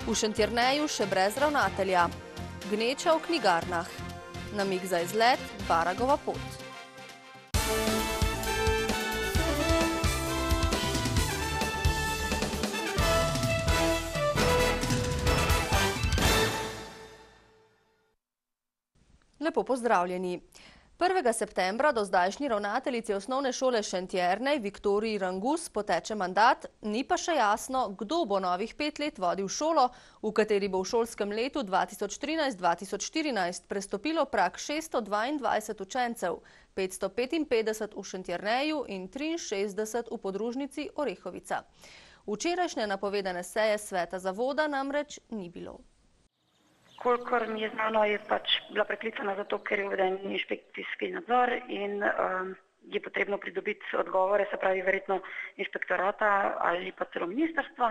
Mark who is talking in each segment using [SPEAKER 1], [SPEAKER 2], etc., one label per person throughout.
[SPEAKER 1] V Šentjerneju še brez ravnatelja. Gneča v knjigarnah. Namig za izlet Baragova pot. Lepo pozdravljeni. 1. septembra do zdajšnji ravnateljici osnovne šole Šentjernej Viktoriji Rangus poteče mandat, ni pa še jasno, kdo bo novih 5 let vodil šolo, v kateri bo v šolskem letu 2013-2014 prestopilo prag 622 učencev, 555 v Šentjerneju in 63 v podružnici Orehovica. Včerajšnje napovedane seje sveta zavoda namreč ni bilo.
[SPEAKER 2] Kolikor mi je znano, je bila preklicana zato, ker je uveden inšpekcijski nadzor in je potrebno pridobiti odgovore, se pravi verjetno inšpektorata ali pa celo ministrstva.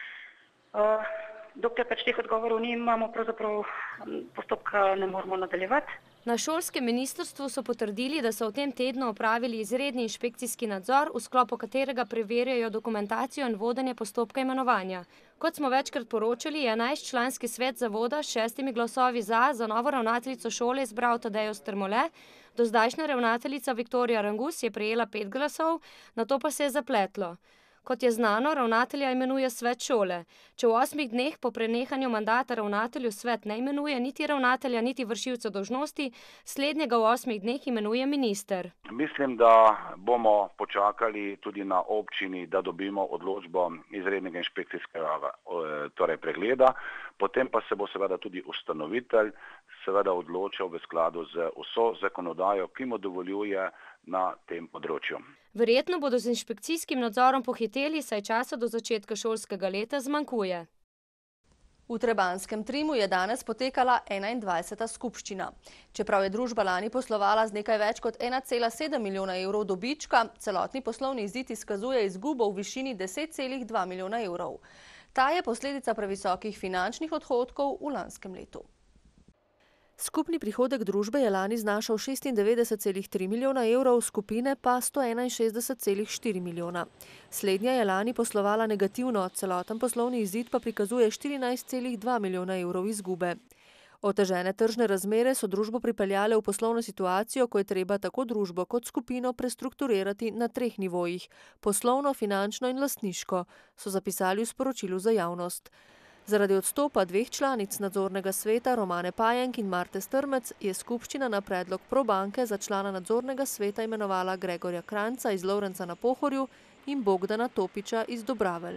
[SPEAKER 2] Dokler teh odgovorov ni, imamo pravzaprav postopka ne moremo nadaljevati.
[SPEAKER 3] Na šolskem ministrstvu so potrdili, da so v tem tednu opravili izredni inšpekcijski nadzor, v sklopu katerega preverjajo dokumentacijo in vodenje postopka imenovanja. Kot smo večkrat poročali, je 11-članski svet zavoda s 6 glasovi za novo ravnateljico šole izbral Tadejo Strmole. Dozdajšnja ravnateljica Viktorija Rangus je prejela 5 glasov, nato pa se je zapletlo. Kot je znano, ravnatelja imenuje svet šole. Če v 8 dneh po prenehanju mandata ravnatelju svet ne imenuje niti ravnatelja, niti vršilca dolžnosti, slednjega v 8 dneh imenuje minister.
[SPEAKER 4] Mislim, da bomo počakali tudi na občini, da dobimo odločbo izrednega inšpekcijskega pregleda, potem pa se bo seveda tudi ustanovitelj odločil v skladu z vso zakonodajo, ki mu dovoljuje na tem področju.
[SPEAKER 3] Verjetno bodo z inšpekcijskim nadzorom pohiteli, saj časa do začetka šolskega leta zmanjkuje.
[SPEAKER 1] V Trebanskem Trimu je danes potekala 21. skupščina. Čeprav je družba lani poslovala z nekaj več kot 1,7 milijona evrov dobička, celotni poslovni izid izkazuje izgubo v višini 10,2 milijona evrov. Ta je posledica previsokih finančnih odhodkov v lanskem letu. Skupni prihodek družbe je lani znašal 96,3 milijona evrov, skupine pa 161,4 milijona. Slednja je lani poslovala negativno, celoten poslovni izid pa prikazuje 14,2 milijona evrov izgube. Otežene tržne razmere so družbo pripeljale v poslovno situacijo, ko je treba tako družbo kot skupino prestrukturirati na 3 nivojih: poslovno, finančno in lastniško, so zapisali v sporočilu za javnost. Zaradi odstopa 2 članic nadzornega sveta, Romane Pajenk in Marte Strmec, je skupščina na predlog Probanke za člana nadzornega sveta imenovala Gregorja Kranjca iz Lovrenca na Pohorju in Bogdana Topiča iz Dobravelj.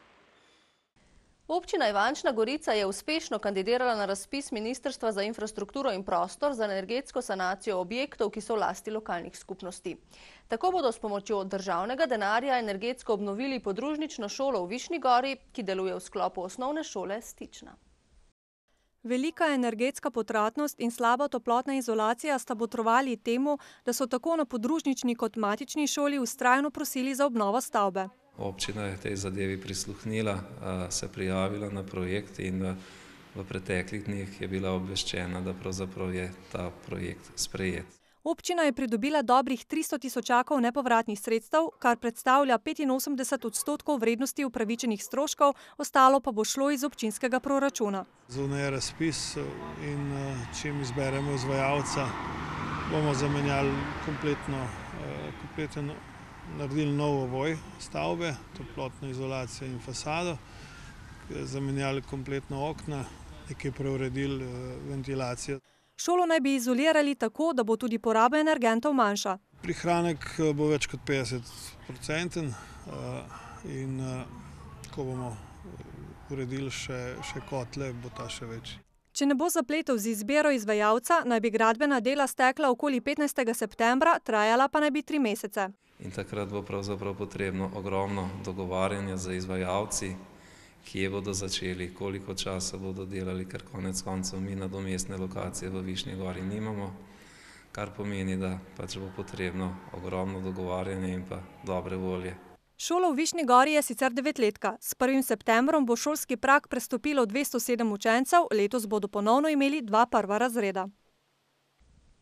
[SPEAKER 1] Občina Ivančna Gorica je uspešno kandidirala na razpis Ministrstva za infrastrukturo in prostor za energetsko sanacijo objektov, ki so v lasti lokalnih skupnosti. Tako bodo s pomočjo državnega denarja energetsko obnovili podružnično šolo v Višnji Gori, ki deluje v sklopu osnovne šole Stična.
[SPEAKER 5] Velika energetska potratnost in slaba toplotna izolacija sta botrovali temu, da so tako na podružnični kot matični šoli vztrajno prosili za obnovo stavbe.
[SPEAKER 6] Občina je tej zadevi prisluhnila, se prijavila na projekt in v preteklih dneh je bila obveščena, da pravzaprav je ta projekt sprejet.
[SPEAKER 5] Občina je pridobila dobrih 300 tisočakov nepovratnih sredstev, kar predstavlja 85% vrednosti upravičenih stroškov, ostalo pa bo šlo iz občinskega proračuna.
[SPEAKER 7] Zunaj je razpis in čim izberemo izvajalca, bomo zamenjali kompletno naredili nov ovoj stavbe, toplotno izolacijo in fasado, zamenjali kompletno okna, nekaj preuredili ventilacijo.
[SPEAKER 5] Šolo naj bi izolirali tako, da bo tudi poraba energentov manjša.
[SPEAKER 7] Prihranek bo več kot 50% in ko bomo uredili še kotle, bo ta še večji.
[SPEAKER 5] Če ne bo zapletov z izbiro izvajalca, naj bi gradbena dela stekla okoli 15. septembra, trajala pa naj bi 3 mesece.
[SPEAKER 6] In takrat bo pravzaprav potrebno ogromno dogovarjanja z izvajalci, kje bodo začeli, koliko časa bodo delali, ker konec koncev mi nadomestne lokacije v Višnji Gori nimamo, kar pomeni, da pač bo potrebno ogromno dogovarjanja in pa dobre volje.
[SPEAKER 5] Šola v Višnji Gori je sicer 9-letka. S 1. septembrom bo šolski prag prestopilo 207 učencev, letos bodo ponovno imeli 2 prva razreda.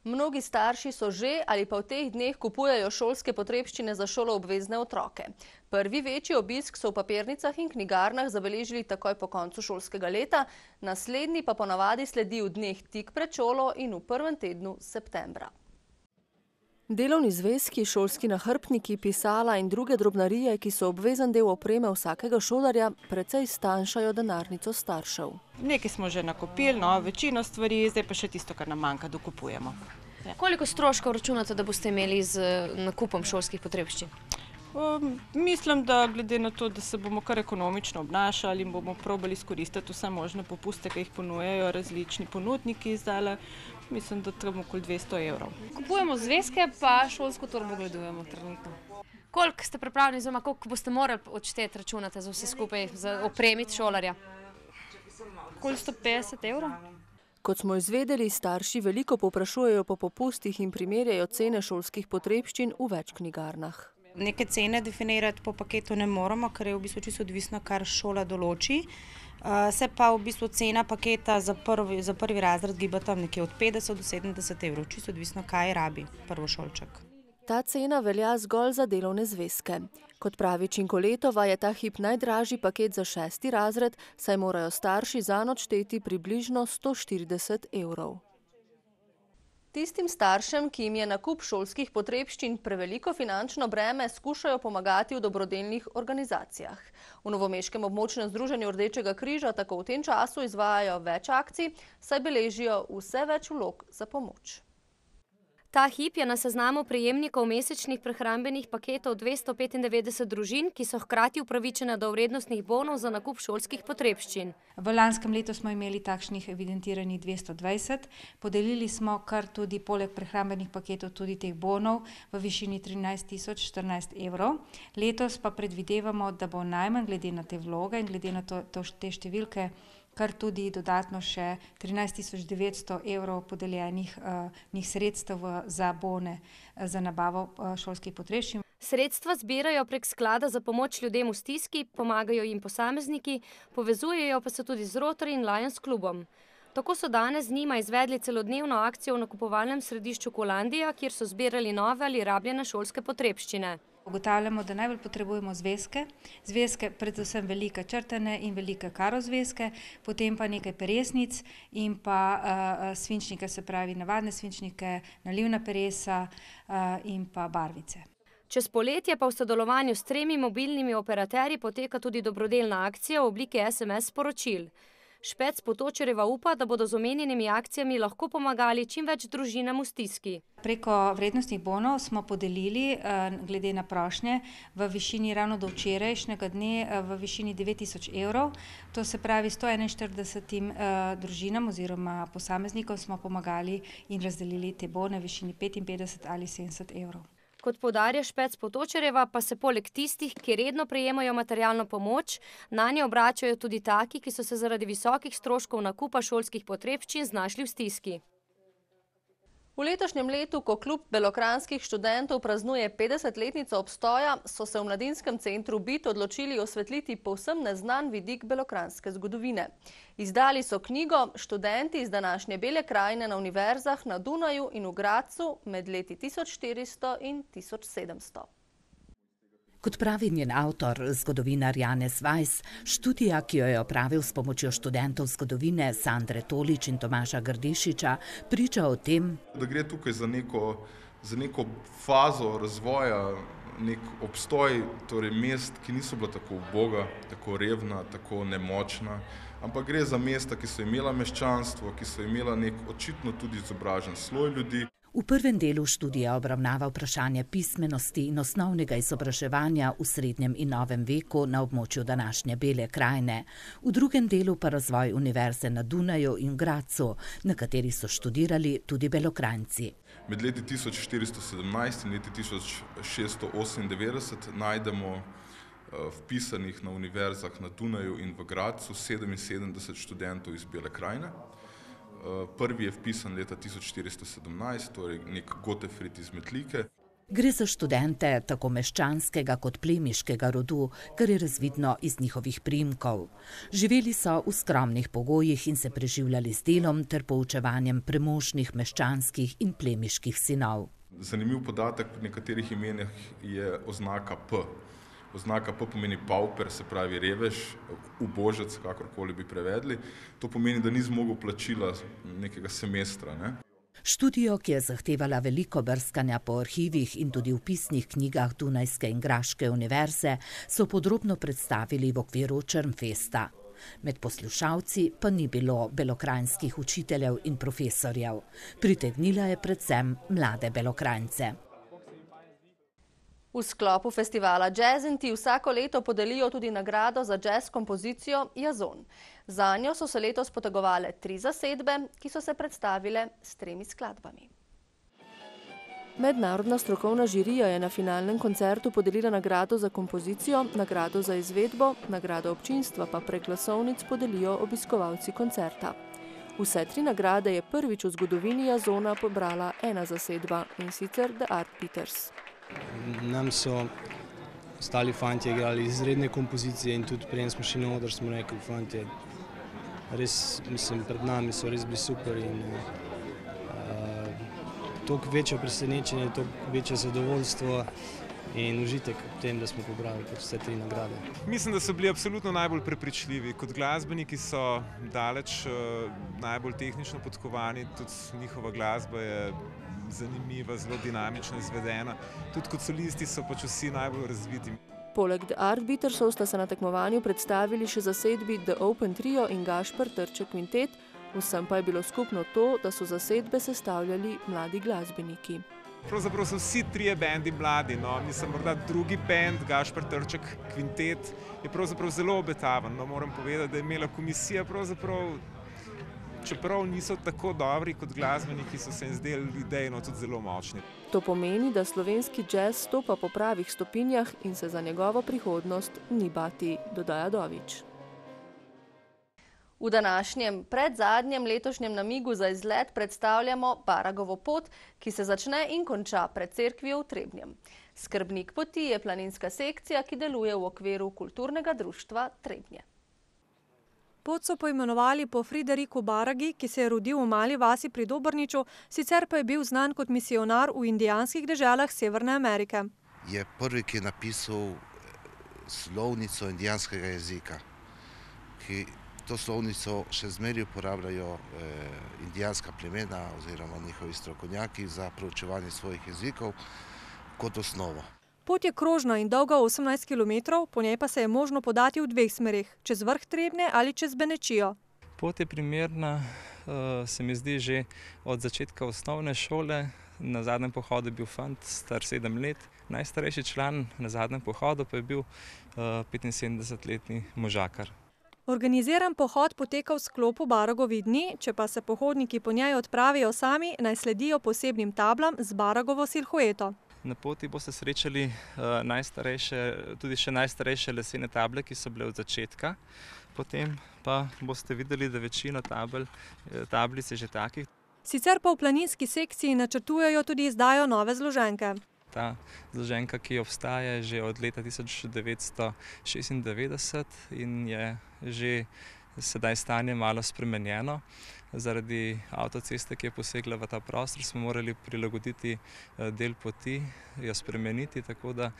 [SPEAKER 1] Mnogi starši so že ali pa v teh dneh kupujejo šolske potrebščine za šoloobvezne otroke. Prvi večji obisk so v papirnicah in knjigarnah zabeležili takoj po koncu šolskega leta, naslednji pa ponavadi sledi v dneh tik pred šolo in v prvem tednu septembra. Delovni zvezki, šolski nahrbtniki, pisala in druge drobnarije, ki so obvezen del opreme vsakega šolarja, precej stanjšajo denarnico staršev.
[SPEAKER 8] Nekaj smo že nakupili, večino stvari, zdaj pa še tisto, kar nam manjka, dokupujemo.
[SPEAKER 3] Koliko stroškov računate, da boste imeli z nakupom šolskih potrebščin?
[SPEAKER 8] Mislim, da glede na to, da se bomo kar ekonomično obnašali in bomo probali izkoristiti vse možne popuste, ki jih ponujajo različni ponudniki zdajle, mislim, da trebamo okoli 200 evrov.
[SPEAKER 3] Kupujemo zvezke, pa šolsko torbo gledujemo trenutno. Koliko ste pripravljeni, oziroma koliko boste morali odšteti, računate za vse skupaj, za opremiti šolarja?
[SPEAKER 8] Okoli 150 evrov.
[SPEAKER 1] Kot smo izvedeli, starši veliko povprašujejo po popustih in primerjajo cene šolskih potrebščin v več knjigarnah.
[SPEAKER 9] Neke cene definirati po paketu ne moramo, ker je v bistvu čisto odvisno, kar šola določi. Se pa v bistvu cena paketa za prvi razred giba tam nekje od 50 do 70 evrov, čisto odvisno, kaj rabi prvošolček.
[SPEAKER 1] Ta cena velja zgolj za delovne zvezke. Kot pravi Činkoletova, je ta hip najdražji paket za 6. razred, saj morajo starši zanj odšteti približno 140 evrov. Tistim staršem, ki jim je nakup šolskih potrebščin preveliko finančno breme, skušajo pomagati v dobrodelnih organizacijah. V novomeškem območnem združenju Rdečega križa tako v tem času izvajajo več akcij, saj beležijo vse več vlog za pomoč. Ta hip je na seznamu prejemnikov mesečnih prehrambenih paketov 295 družin, ki so hkrati upravičene do vrednostnih bonov za nakup šolskih potrebščin.
[SPEAKER 10] V lanskem letu smo imeli takšnih evidentiranih 220. Podelili smo kar tudi poleg prehrambenih paketov tudi teh bonov v višini 13.014 evrov. Letos pa predvidevamo, da bo najmanj glede na te vloge in glede na te številke kar tudi dodatno še 13.900 evrov podeljenih sredstev za bone za nabavo šolskih potrebščin.
[SPEAKER 3] Sredstva zbirajo prek sklada za pomoč ljudem v stiski, pomagajo jim posamezniki, povezujejo pa se tudi z Rotary in Lions klubom. Tako so danes z njima izvedli celodnevno akcijo v nakupovalnem središču Kolandija, kjer so zbirali nove ali rabljene šolske potrebščine.
[SPEAKER 10] Ugotavljamo, da najbolj potrebujemo zvezke, predvsem velike črtane in velike karozvezke, potem pa nekaj peresnic in pa svinčnike, se pravi navadne svinčnike, nalivna peresa in pa barvice.
[SPEAKER 3] Čez poletje pa v sodelovanju s 3 mobilnimi operaterji poteka tudi dobrodelna akcija v obliki SMS sporočil. Špec Potočarjeva upa, da bodo z omenjenimi akcijami lahko pomagali čim več družinam v stiski.
[SPEAKER 10] Preko vrednostnih bonov smo podelili, glede na prošnje, v višini ravno do včerajšnjega dne v višini 9.000 evrov. To se pravi 141 družinam oziroma posameznikom smo pomagali in razdelili te bone v višini 55 ali 70 evrov.
[SPEAKER 3] Kot poudarja Špec Potočarjeva, pa se poleg tistih, ki redno prejemajo materialno pomoč, nanje obračajo tudi taki, ki so se zaradi visokih stroškov nakupa šolskih potrebščin znašli v stiski. V letošnjem letu, ko klub belokranjskih študentov praznuje 50-letnico obstoja, so se v Mladinskem centru BIT odločili osvetliti povsem neznan vidik belokranjske zgodovine. Izdali so knjigo Študenti iz današnje Bele krajine na univerzah na Dunaju in v Gradcu med leti 1400 in 1700.
[SPEAKER 11] Kot pravi njen avtor, zgodovinar Janez Vajs, študija, ki jo je opravil s pomočjo študentov zgodovine Sandre Tolič in Tomaža Grdišiča, priča o tem,
[SPEAKER 12] da gre tukaj za neko fazo razvoja, nek obstoj, torej mest, ki niso bila tako uboga, tako revna, tako nemočna, ampak gre za mesta, ki so imela meščanstvo, ki so imela nek očitno tudi izobražen sloj ljudi.
[SPEAKER 11] V prvem delu študija obravnava vprašanje pismenosti in osnovnega izobraževanja v srednjem in novem veku na območju današnje Bele krajine. V drugem delu pa razvoj univerze na Dunaju in Gradcu, na kateri so študirali tudi Belokranjci.
[SPEAKER 12] Med leti 1417 in leti 1698 najdemo vpisanih na univerzah na Dunaju in v Gradcu 77 študentov iz Bele krajine. Prvi je vpisan leta 1417, torej nek Gotefrid iz Metlike.
[SPEAKER 11] Gre za študente tako meščanskega kot plemiškega rodu, kar je razvidno iz njihovih priimkov. Živeli so v skromnih pogojih in se preživljali z delom ter poučevanjem premožnih meščanskih in plemiških sinov.
[SPEAKER 12] Zanimiv podatek pri nekaterih imenih je oznaka P. Oznaka P pomeni pauper, se pravi revež, ubožec, kakorkoli bi prevedli. To pomeni, da ni zmogel plačila nekega semestra, ne?
[SPEAKER 11] Študijo, ki je zahtevala veliko brskanja po arhivih in tudi v pisnih knjigah Dunajske in Graške univerze, so podrobno predstavili v okviru Črnfesta. Med poslušalci pa ni bilo belokranjskih učiteljev in profesorjev. Pritegnila je predvsem mlade Belokranjce.
[SPEAKER 1] V sklopu festivala Jazzinti vsako leto podelijo tudi nagrado za jazz kompozicijo Jazon. Zanjo so se letos potegovale 3 zasedbe, ki so se predstavile s 3 skladbami. Mednarodna strokovna žirija je na finalnem koncertu podelila nagrado za kompozicijo, nagrado za izvedbo, nagrado občinstva pa prek glasovnic podelijo obiskovalci koncerta. Vse 3 nagrade je prvič v zgodovini Jazona pobrala ena zasedba, in sicer The Art Beaters.
[SPEAKER 13] Nam so ostali fantje igrali izredne kompozicije in tudi preden smo šli na oder, smo rekli, fantje, res, mislim, pred nami so res bili super in toliko večje presenečenje, toliko večje zadovoljstvo in užitek v tem, da smo pobrali vse 3 nagrade.
[SPEAKER 14] Mislim, da so bili absolutno najbolj prepričljivi. Kot glasbeniki so daleč najbolj tehnično podkovani, tudi njihova glasba je zanimiva, zelo dinamično izvedena. Tudi kot solisti so pač vsi najbolj razviti.
[SPEAKER 1] Poleg The Art Beatersov sta se na tekmovanju predstavili še zasedbi The Open Trio in Gašper Trček Kvintet, vsem pa je bilo skupno to, da so zasedbe sestavljali mladi glasbeniki.
[SPEAKER 14] Pravzaprav so vsi 3 bendi mladi, no, mislim, morda drugi bend, Gašper Trček Kvintet, je pravzaprav zelo obetaven. No, moram povedati, da je imela komisija pravzaprav, čeprav niso tako dobri kot glasbeniki, so se jim zdeli idejno tudi zelo močni.
[SPEAKER 1] To pomeni, da slovenski džez stopa po pravih stopinjah in se za njegovo prihodnost ni bati, dodaja Dovič. V današnjem predzadnjem letošnjem namigu za izlet predstavljamo Baragovo pot, ki se začne in konča pred cerkvijo v Trebnjem. Skrbnik poti je planinska sekcija, ki deluje v okviru kulturnega društva Trebnje.
[SPEAKER 5] Pot so poimenovali po Frideriku Baragi, ki se je rodil v mali vasi pri Dobrniču, sicer pa je bil znan kot misionar v indijanskih deželah Severne Amerike.
[SPEAKER 15] Je prvi, ki je napisal slovnico indijanskega jezika, ki to slovnico še zmeraj uporabljajo indijanska plemena oziroma njihovi strokovnjaki za preučevanje svojih jezikov kot osnovo.
[SPEAKER 5] Pot je krožna in dolga 18 km, po njej pa se je možno podati v 2 smerih, čez vrh Trebnje ali čez Benečijo.
[SPEAKER 16] Pot je primerna, se mi zdi, že od začetka osnovne šole. Na zadnjem pohodu je bil fant star 7 let. Najstarejši član na zadnjem pohodu pa je bil 75-letni možakar.
[SPEAKER 5] Organiziran pohod poteka v sklopu Baragovi dni, če pa se pohodniki po njej odpravijo sami, naj sledijo posebnim tablam z Baragovo silhueto.
[SPEAKER 16] Na poti boste srečali tudi še najstarejše lesene table, ki so bile od začetka. Potem pa boste videli, da večina tablic je že takih.
[SPEAKER 5] Sicer pa v planinski sekciji načrtujejo tudi izdajo nove zloženke.
[SPEAKER 16] Ta zloženka, ki obstaja, je že od leta 1996 in je že sedaj stanje malo spremenjeno. Zaradi avtoceste, ki je posegla v ta prostor, smo morali prilagoditi del poti, jo spremeniti, tako da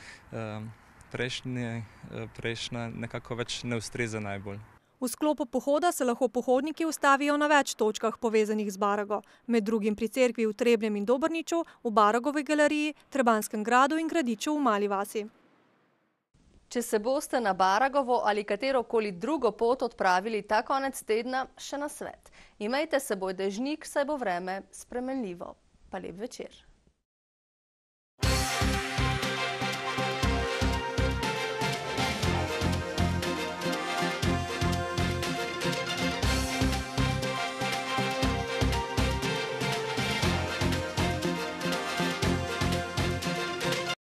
[SPEAKER 16] prejšnja nekako več ne ustreza najbolj.
[SPEAKER 5] V sklopu pohoda se lahko pohodniki ustavijo na več točkah povezanih z Barago, med drugim pri cerkvi v Trebnjem in Dobrniču, v Baragovi galeriji, Trebanskem gradu in Gradiču v Mali vasi. Če se boste na Baragovo ali katerokoli drugo pot odpravili ta konec tedna, še nasvet. Imejte s seboj dežnik, saj bo vreme spremenljivo. Pa lep večer.